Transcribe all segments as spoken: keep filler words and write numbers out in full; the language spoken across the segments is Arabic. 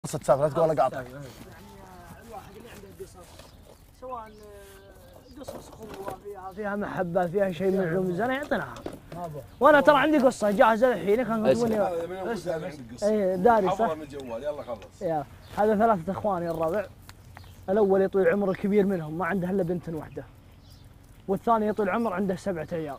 قصة سالفة لا تقول ولا قاطع. الواحد اللي عنده قصص سواء قصص اخوة فيها فيها محبة فيها شيء من علوم الزنا يعطيناها. وانا ترى عندي قصة جاهزة الحين كان كتبوني اي داري صح؟ من الجوال يلا خلص. يا هذا ثلاثة اخواني الربع. الاول يطول العمر الكبير منهم ما عنده الا بنت واحدة. والثاني يطول العمر عنده سبعة عيال.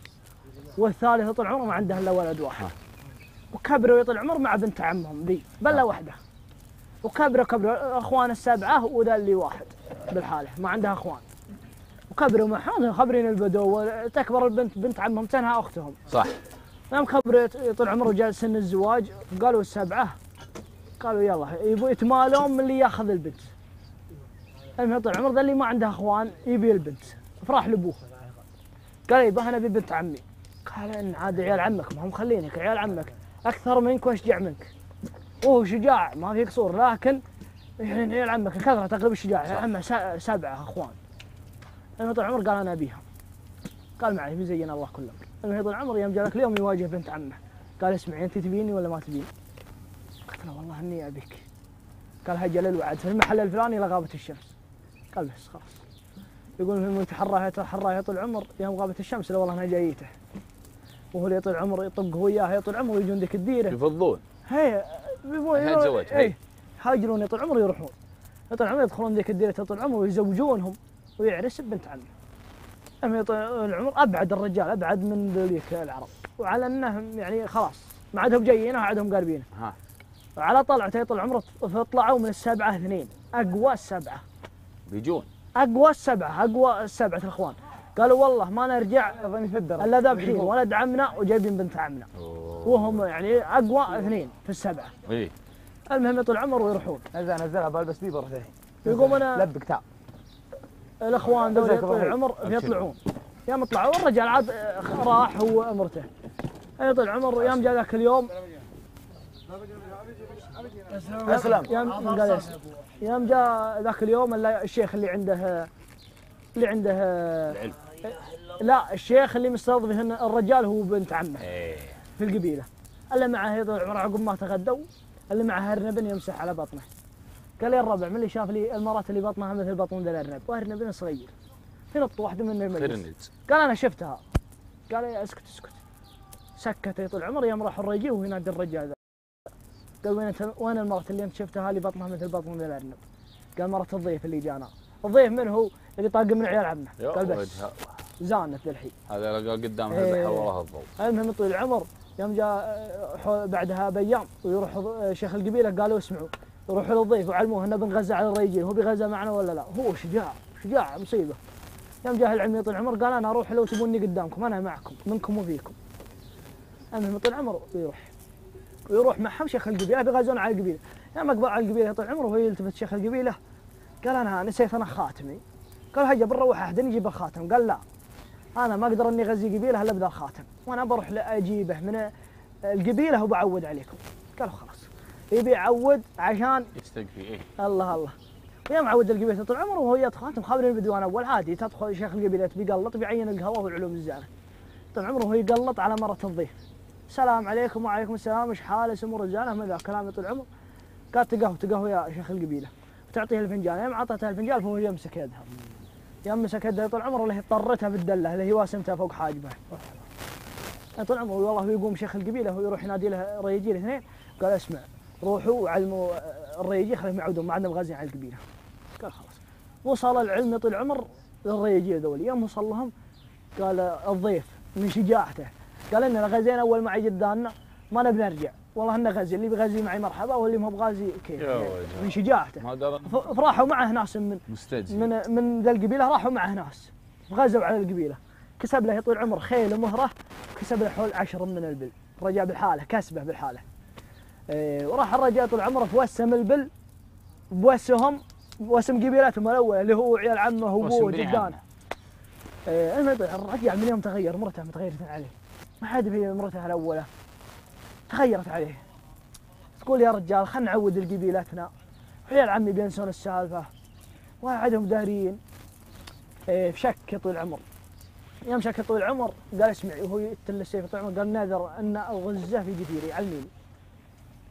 والثالث يطول العمر ما عنده الا ولد واحد. وكبروا يطول العمر مع بنت عمهم ذي بلا واحدة. وكبروا كبروا اخوان السبعه وذا اللي واحد بالحاله ما عندها اخوان. وكبروا معهم خبرين البدو تكبر البنت بنت عمهم تنهى اختهم. صح. يوم كبروا طول عمره جاء سن الزواج قالوا السبعه قالوا يلا يبوا يتمالون من اللي ياخذ البنت. المهم طول العمر ذا اللي ما عنده اخوان يبي البنت فراح لابوه قال يبا انا ابي بنت عمي. قال ان عاد عيال عمك ما هم مخلينك عيال عمك اكثر منك واشجع منك. وهو شجاع ما في قصور لكن يعني عيال عمك كثره تقريبا الشجاع عيال عمه سبعه اخوان. المهم طول العمر قال انا ابيها. قال معي بيزين الله كل امر. المهم طول العمر يوم جاء ذاك اليوم يواجه بنت عمه. قال اسمعي انت تبيني ولا ما تبيني؟ قلت له والله اني ابيك. قال هجل الوعد في المحل الفلاني لغابه الشمس. قال بس خلاص. يقول من يتحرى يتحرى طول العمر يوم غابت الشمس لا والله انا جايته. وهو اللي طول العمر يطق وياه يطول العمر ويجون ذيك الديره. يفضون. هي الحين تزوج اي هاجرون يطول العمر يروحون. يطول العمر يدخلون ذيك الديره يطول العمر ويزوجونهم ويعرس ببنت عمه. اما يطول العمر ابعد الرجال ابعد من ذيك العرب وعلى انهم يعني خلاص ما عادهم جايينه وعادهم قاربينه. ها. وعلى طلعته يطول العمر فطلعوا من السبعه اثنين اقوى السبعه. بيجون. اقوى السبعه اقوى السبعه الاخوان. قالوا والله ما نرجع الا ذابحين ولد عمنا وجايبين بنت عمنا. أوه. وهم يعني اقوى اثنين في السبعه. اي. المهم يطول العمر ويروحون. نزل نزلها بلبس بيبر ثاني. يقوم انا لبك تعال. الاخوان ذول يطول العمر يطلعون. يوم طلعوا الرجال عاد راح هو ومرته. يطول العمر يوم جاء ذاك اليوم. اسلم. يوم قال يوم جاء ذاك اليوم الشيخ اللي عنده اللي عنده العلم. لا الشيخ اللي مستضيف الرجال هو بنت عمه. ايه. في القبيله. اللي معه يطول العمر عقب ما تغدوا اللي معه ارنب يمسح على بطنه. قال لي الربع من اللي شاف لي المرات اللي بطنها مثل بطن ذا الارنب وارنب صغير. في نط واحده من المجلس. قال انا شفتها. قال لي اسكت اسكت. سكت يطول العمر يوم راح الرجال وهو ينادي الرجال ذا. قال وين انت وين المراه اللي انت شفتها اللي بطنها مثل بطن ذا الارنب؟ قال مرة الضيف اللي جانا. الضيف من هو؟ اللي طاق من عيال عمه. قال بس زانت للحين. هذا قال قدام ايه البحر وراها الضوء. المهم طول العمر يوم جاء بعدها بايام ويروح شيخ القبيله قالوا اسمعوا يروحوا للضيف وعلموه انه بنغزى على الرجال هو بيغزى معنا ولا لا؟ هو شجاع شجاع مصيبه. يوم جاه العلم طول العمر قال انا اروح لو تبوني قدامكم انا معكم منكم وفيكم. المهم طول العمر ويروح ويروح معهم شيخ القبيله بيغزون على القبيله. يوم اقبل على القبيله طول العمر وهو يلتفت شيخ القبيله قال انا نسيت انا خاتمي. قال هجا بنروح احد نجيب الخاتم. قال لا انا ما اقدر اني اغزي قبيله الا بذا الخاتم وانا بروح اجيبه من القبيله وبعود عليكم. قالوا خلاص يبي يعود عشان يستكفي ايه. الله الله. ويوم عود القبيله طول عمره وهو يدخل خاتم خابرين البدوان اول عادي تدخل شيخ القبيله بيقلط بيعين القهوه والعلوم الزانه. طول عمره وهو يقلط على مره الضيف. السلام عليكم وعليكم السلام ايش حاله سمو رجاله من ذا كلام طول عمره. قال تقهوى تقهوى يا شيخ القبيله تعطيه الفنجان. يوم اعطتها الفنجان فهو يمسك يدها. يوم مسك يدها طول عمره اللي اضطرتها بالدله اللي هي واسمتها فوق حاجبه. طول عمره والله ويقوم شيخ القبيله وهو يروح ينادي له ريجيل اثنين. قال اسمع روحوا وعلموا الريجيل خليهم يعودون ما عندنا غازين على القبيله. قال خلاص. وصل العلم طول العمر للريجيل ذولي. يوم وصل لهم قال الضيف من شجاعته قال اننا غازينا اول معي جداننا ما نبي نرجع والله انه غازي اللي بيغازي معي مرحبا واللي ما بغازي كيف يعني من شجاعته. فراحوا معه ناس من مستجد. من من ذا القبيله راحوا معه ناس غزوا على القبيله. كسب له طول عمر خيل ومهره كسب له حول عشر من البل. رجع بالحاله كسبه بالحاله. إيه وراح الرجال طول عمره فوسم البل بوسهم بوسم قبيلتهم الاول اللي هو عيال عمه وابوه وجدانه. إيه الرجال من يوم تغير مرته متغيره عليه ما حد في مرته الاولى تغيرت عليه. تقول يا رجال خلنا نعود القبيلتنا عيال عمي بينسون السالفه وعدهم دارين. إيه شك طول العمر. يوم شك طول العمر قال اسمعي وهو يتل السيف طول العمر قال ناذر ان اغزه في جديري علميني.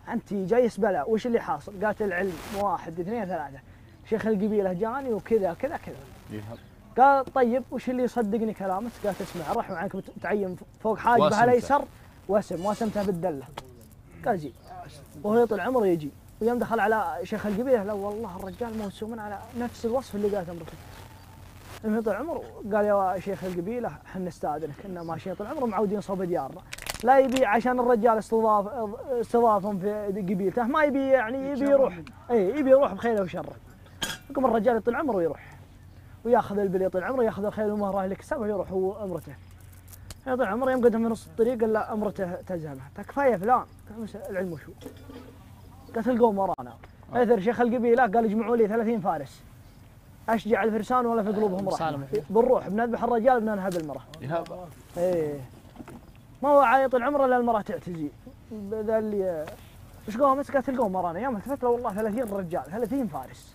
انت جايس بلا وش اللي حاصل؟ قالت العلم واحد اثنين ثلاثه، شيخ القبيله جاني وكذا كذا كذا. يهب. قال طيب وش اللي يصدقني كلامك؟ قالت اسمع الرحمه عنك تعين فوق حاجبه واسمته. الايسر واسم واسمته بالدله. قال جي وهو يطول عمره يجي ويوم دخل على شيخ القبيله لا والله الرجال موسوم على نفس الوصف اللي قالته امرته. المهم يطول عمره قال يا شيخ القبيله احنا نستاذنك انه ماشيين طول عمره معودين صوب ديارنا، لا يبي عشان الرجال استضاف استضافهم في قبيلته ما يبي يعني يبي يروح اي يبي يروح بخيره وشره. يقوم الرجال يطول عمره ويروح وياخذ البل يطول عمره ياخذ الخيل والمهره اللي كسبها ويروح هو وامرته. يطول عمره يوم قدم من نص الطريق الا امرته تزهمه، كفايه فلان العلم وشو؟ قالت القوم ورانا. اثر شيخ القبيله قال اجمعوا لي ثلاثين فارس اشجع الفرسان ولا في قلوبهم رحمه، بنروح بنذبح الرجال بننهب المراه. يهب. ايه ما هو عايط العمر الا المراه تعتزي ذا اللي وش قامت؟ قالت القوم ورانا يوم التفت له والله ثلاثين رجال ثلاثين فارس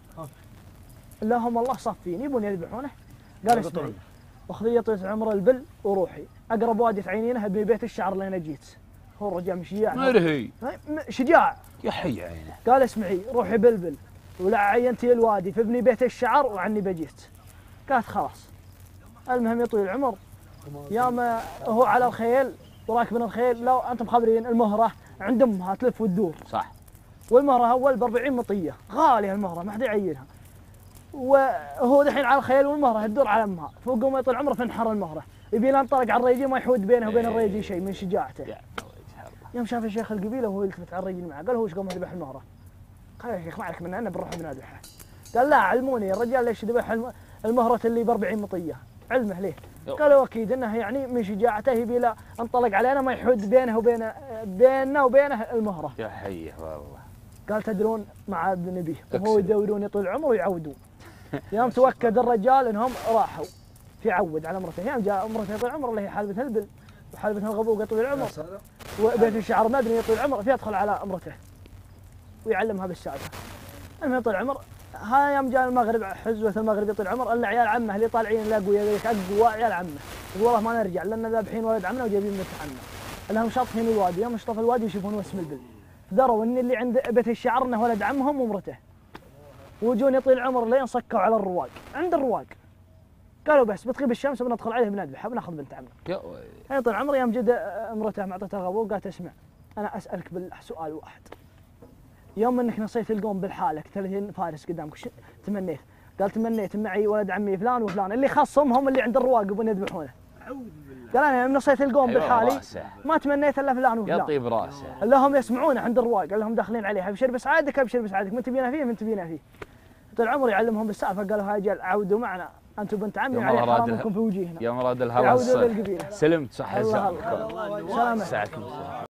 الا هم الله صفين يبون يذبحونه. قال اسمعي اخذي يطيت عمر البل وروحي اقرب وادي تعينينه ابني بيت الشعر اللي انا جيت. هو الرجال مش شجاع مرهي شجاع. يا حي عينه. قال اسمعي روحي بلبل ولا عينتي الوادي فابني بيت الشعر وعني بجيت. قالت خلاص. المهم يطول العمر يوم هو على الخيل وراكبين الخيل لو انتم خبرين المهره عند امها تلف وتدور صح. والمهره اول ب أربعين مطيه غاليه المهره ما حد يعينها. وهو دحين على الخيل والمهره تدور على امها فوق ما يطول عمره تنحر المهره يبي له ينطلق على الريجي ما يحود بينه وبين الريجي شيء من شجاعته. يوم شاف الشيخ القبيله وهو يلتفت على الرجل معه قال هو ايش قام يذبح المهره؟ قال يا شيخ ما عليك منها انا بنروح بنذبحها. قال لا علموني الرجال ليش ذبح المهره اللي ب أربعين مطيه علمه ليه؟ قالوا اكيد انه يعني من شجاعته يبي له انطلق علينا ما يحود بينه وبين بيننا وبينه المهره. يا حي والله. قال تدرون مع ابن نبيه وهو يدورون يطول عمره ويعودون. يوم توكد الرجال انهم راحوا في عود على امرته يوم جاء امرته يطول عمره اللي هي حالبه البل وحالبه الغبوق يطول العمر وبيت الشعر مدني يطول العمر فيدخل على امرته ويعلمها بالسالفه. المهم يطول العمر ها يوم جاء المغرب حزوه المغرب يطول العمر الا عيال عمه اللي طالعين لاقوا ذيك اقوى عيال عمه يقول والله ما نرجع لان ذابحين ولد عمنا وجايبين بنت عمنا. لهم شاطفين الوادي يوم شطف الوادي يشوفون وسم البل دروا ان اللي عند بيت الشعر انه ولد عمهم ومرته. وجون يطول العمر لين صكوا على الرواق عند الرواق قالوا بس بتغيب الشمس بندخل عليه بنذبحه بناخذ بنت عمنا. يا يطول العمر يوم جد امرته معطته غبوه قالت اسمع انا اسالك بالسؤال واحد يوم انك نصيت القوم بالحالك ثلاثين فارس قدامك وش تمنيت؟ قال تمنيت معي ولد عمي فلان وفلان اللي خاصهم هم اللي عند الرواق يبون يذبحونه. قال انا يوم نصيت القوم بالحالي ما تمنيت الا فلان وفلان. يطيب راسه. الا هم يسمعونه عند الرواق قال لهم داخلين عليه ابشر بسعادك ابشر بسعادك من تبينا فيه من تبينا فيه. طول العمر يعلمهم بالسالفه قالوا هاي جل عودوا معنا انتم بنت عمي وعليه حرامكم في وجيهنا. يا مراد الهوى القبيله سلمت صح الله الله سلامة.